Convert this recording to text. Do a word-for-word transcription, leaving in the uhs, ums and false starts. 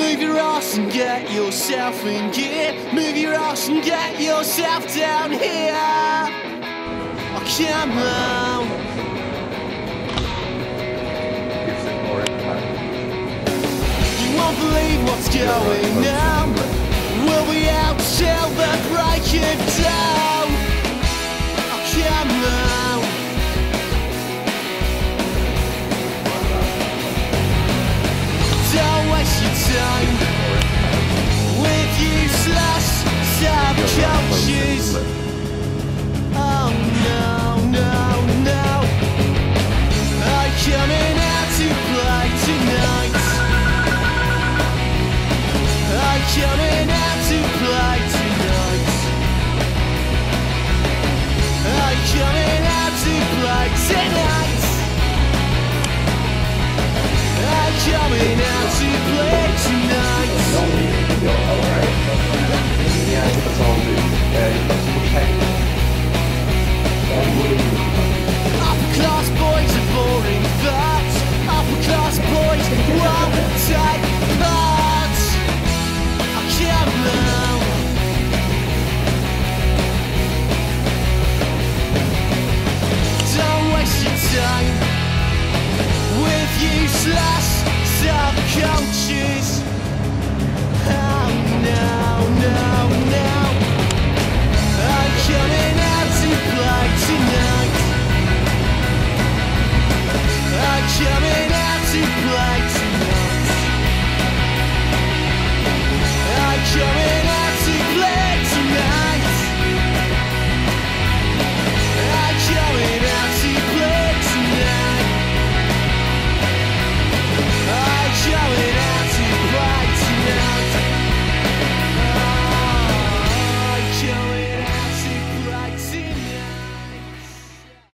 Move your ass and get yourself in gear. Move your ass and get yourself down here. Oh, come on. You won't believe what's going on.